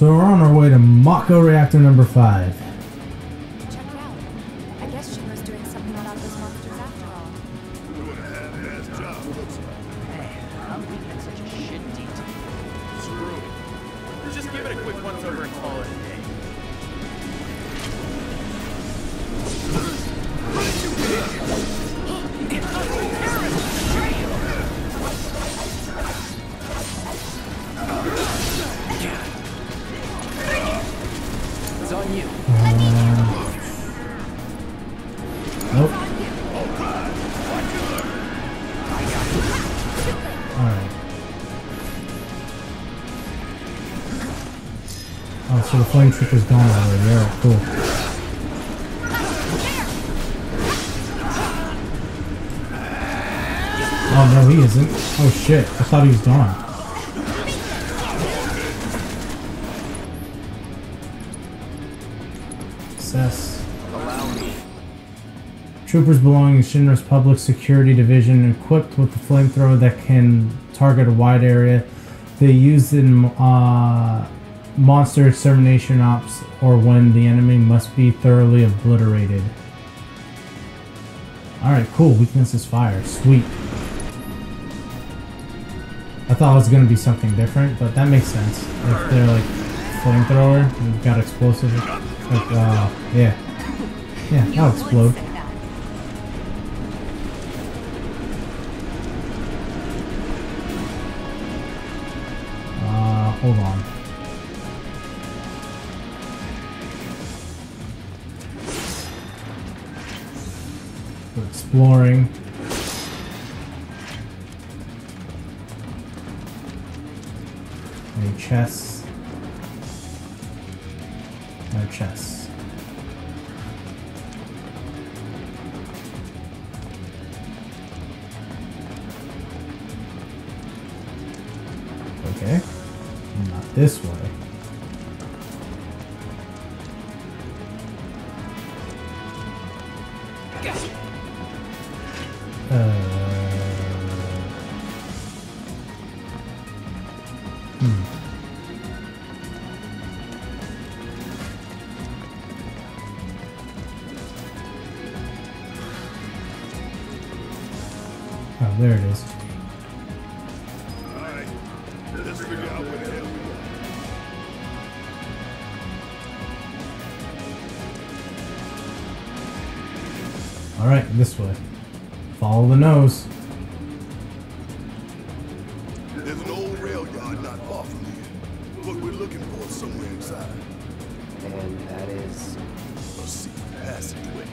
So we're on our way to Mako Reactor number 5. Check it out. I guess Shinra's doing something about those monsters after all. Doing a half-ass job, looks like. Hey, how do we get such a shit detail? Screw it. Let's just give it a quick once-over and call it a day. It's on you. Nope. Alright. Oh, so the flame trooper's gone already. Alright, cool. Oh, no, he isn't. Oh, shit. I thought he was gone. Success. Allow me. Troopers belonging to Shinra's Public Security Division, equipped with the flamethrower that can target a wide area. They use it in monster extermination ops or when the enemy must be thoroughly obliterated. Alright, cool. Weakness is fire. Sweet. I thought it was going to be something different, but that makes sense. If they're like flamethrower and got explosive, like, yeah. Yeah, that'll explode. Hold on. We're exploring. Any chests? No chests. Okay. Not this way. Oh, there it is. Alright, let's figure out where the hell we are. Alright, this way. Follow the nose. There's an old rail yard not far from here. What we're looking for is somewhere inside. And that is... A secret passageway.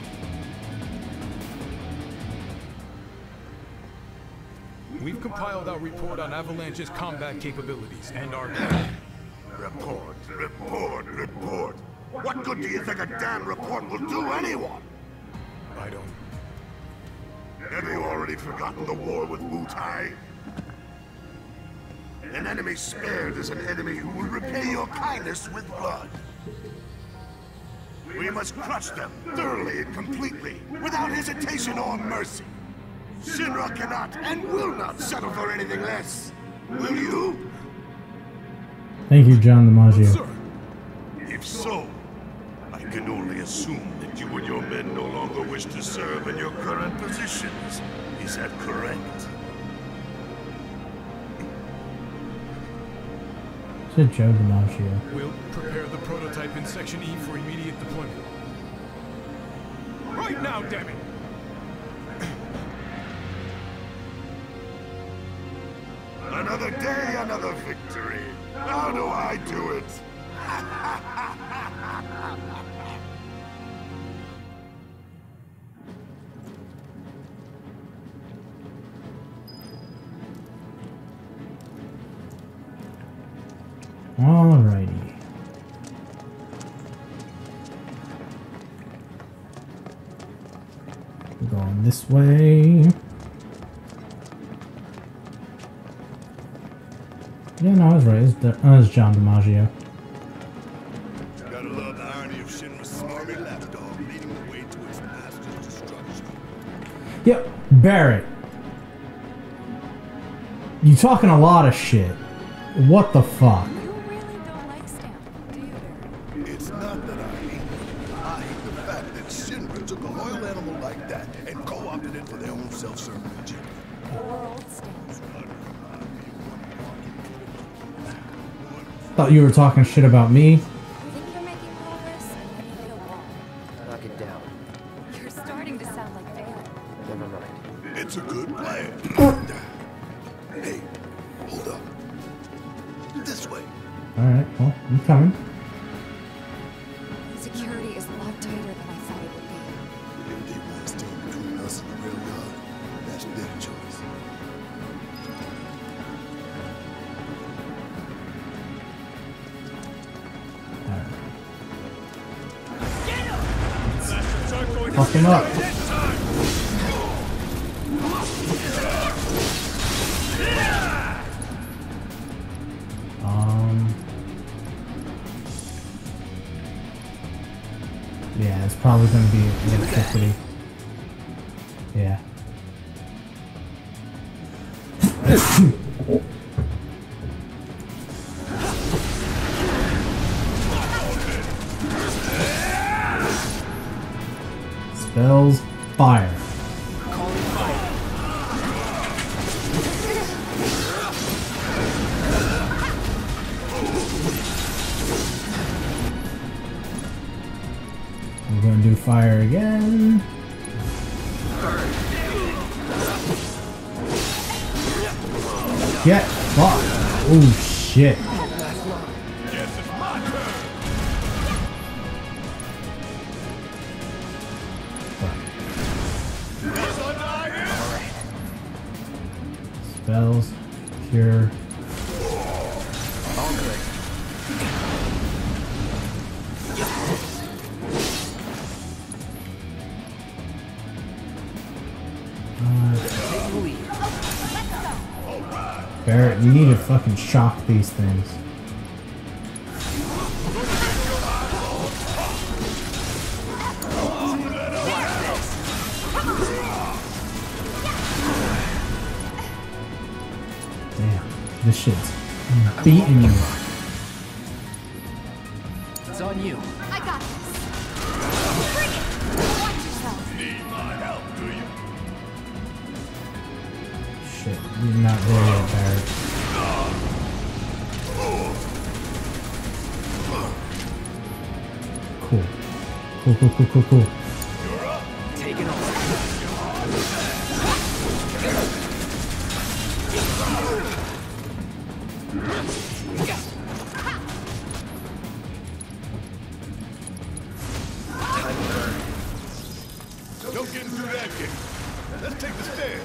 We've compiled our report on Avalanche's combat capabilities and our... Report, report, report. What good do you think a damn report will do anyone? I don't... Have you already forgotten the war with Wu-Tai? An enemy spared is an enemy who will repay your kindness with blood. We must crush them thoroughly and completely, without hesitation or mercy. Shinra cannot and will not settle for anything less. Will you? Thank you, John DiMaggio. Sir, if so, I can only assume that you and your men no longer wish to serve in your current positions. Is that correct? Said Joe DiMaggio. We'll prepare the prototype in Section E for immediate deployment. Right now, damn it! Another day, another victory. How do I do it? Alrighty. We're going this way. Yeah, no, I was right. It's John DiMaggio. Gotta love the irony of Shinra's smarmy lapdog leading the way to its master's destruction. Yep, Barrett. You talking a lot of shit. What the fuck? You really don't like Stamp. Thought you were talking shit about me. Think you're making progress? Maybe it'll walk. Knock it down. You're starting to sound like Valen. Never mind. It's a good plan. Hey, hold up. This way. Alright, well, I'm coming. Security is a lot tighter than I thought it would be. If they want to stand between us and the railroad, that's their choice. Fuck him up. Yeah, it's probably going to be electricity. Yeah. Spells fire. We're gonna do fire again. Get fucked. Oh shit. Spells, cure. All good. Take the lead. Barrett, you need to fucking shock these things. Damn, this shit's beating you. It's on you. I got this. Bring it! Watch yourself. Need my help, do you? Shit, you're not there yet, Barrett. Cool. Cool. Take it over. No getting through that gate. Let's take the stairs.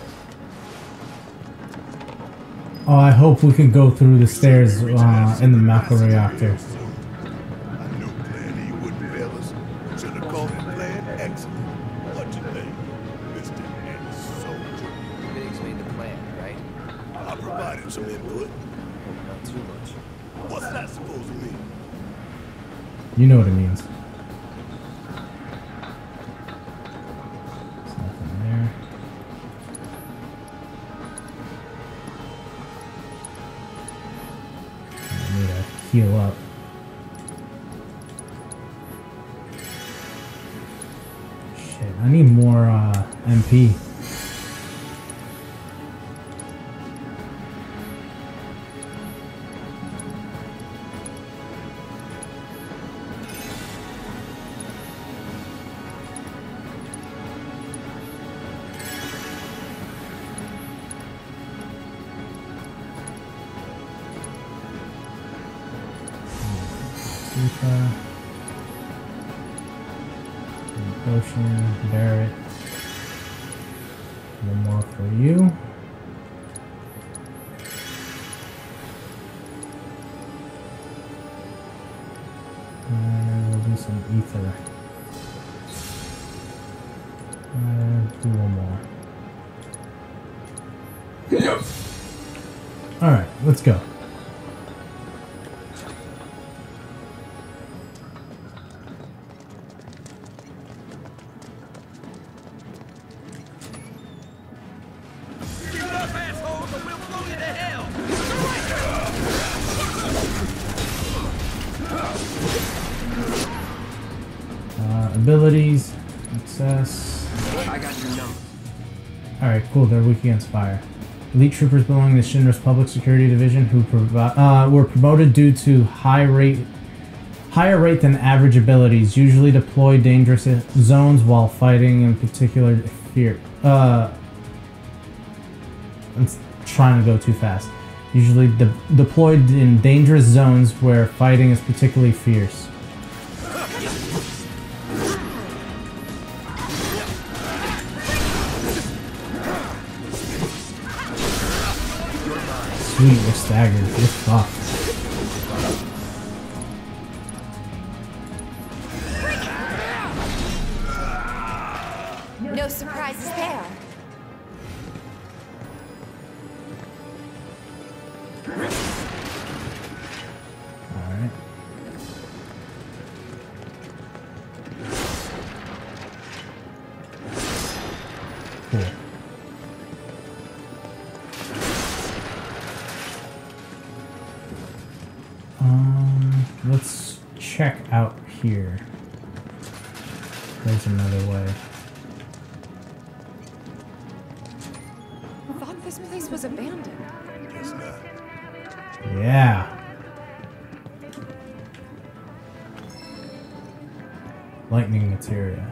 Oh, I hope we can go through the stairs in the Mako Reactor. I knew Plan E wouldn't fail us. Should have called it Plan Excellent. What you think, Mr. Ex-Soldier? Biggs made the plan, right? I provided some input. Not too much. What's that supposed to mean? You know what it means. There's nothing there. I need to heal up. Shit, I need more MP. Potion, Barrett. One more for you. And we'll do some ether. And do one more. Alright, let's go. Abilities, success. I got your number. Alright, cool, they're weak against fire. Elite troopers belonging to Shinra's Public Security Division who were promoted due to higher rate than average abilities, usually deploy dangerous zones while fighting in particular fear. I'm trying to go too fast. Usually deployed in dangerous zones where fighting is particularly fierce. Sweet, we're staggered. We're fucked. No surprises there. Alright. Cool. Let's check out here. There's another way. I thought this place was abandoned. Guess not. Yeah. Lightning materia.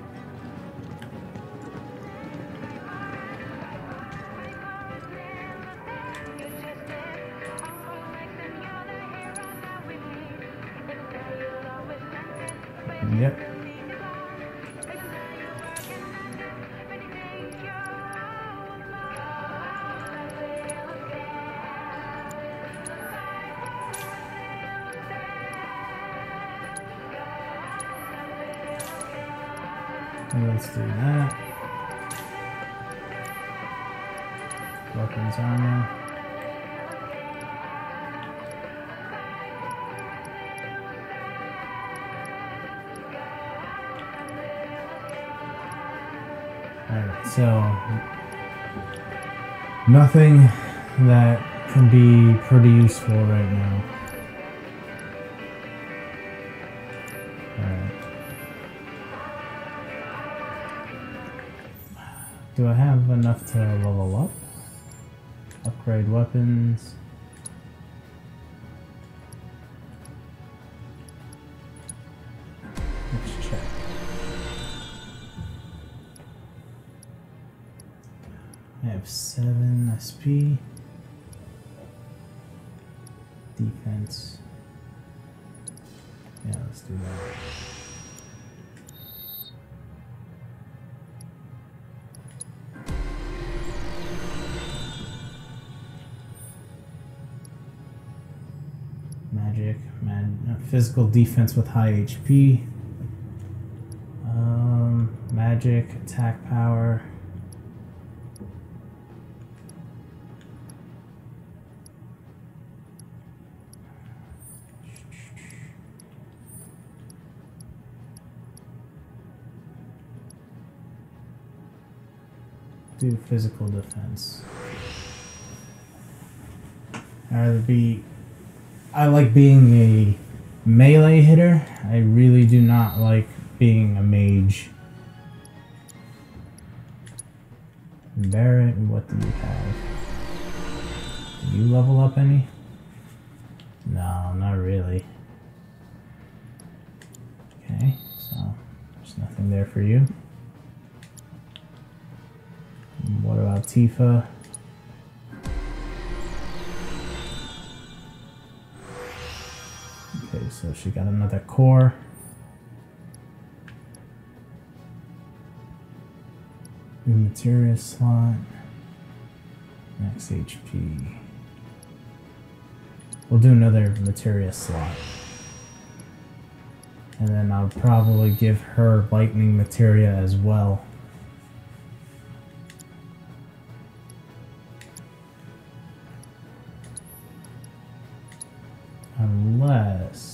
Yep. Let's do that. Weapons armor. Alright, so nothing that can be pretty useful right now. Alright. Do I have enough to level up? Upgrade weapons. Let's check. I have 7 SP. Defense. Yeah, let's do that. Magic, physical defense with high HP. Magic, attack power. Do physical defense. I like being a melee hitter. I really do not like being a mage. Barrett, what do you have? Do you level up any? No, not really. Okay, so there's nothing there for you. What about Tifa? Okay, so she got another core. New materia slot. Max HP. We'll do another materia slot. And then I'll probably give her lightning materia as well. Unless...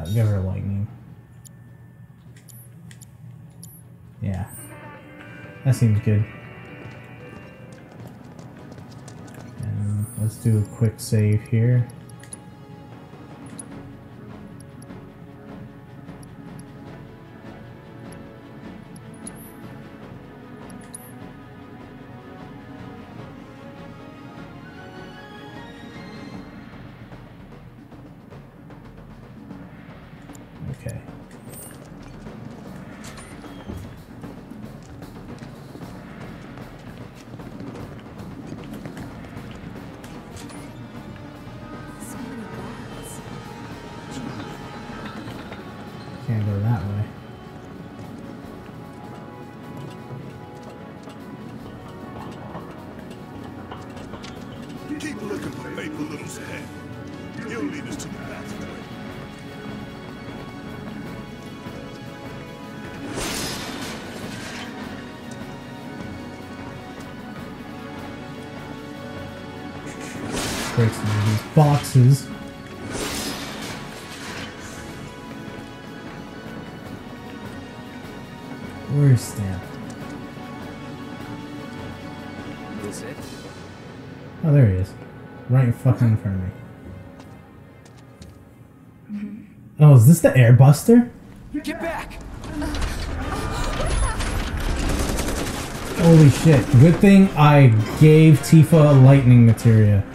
Give her lightning. Yeah. That seems good. And let's do a quick save here. Okay. So many guards. Can't go that way. Keep looking for Maple Little's head. He'll lead us to the bathroom. Break some of these boxes. Where's Stamp? This it? Oh, there he is. Right in fucking in front of me. Oh, is this the airbuster? Get back! Holy shit. Good thing I gave Tifa lightning materia.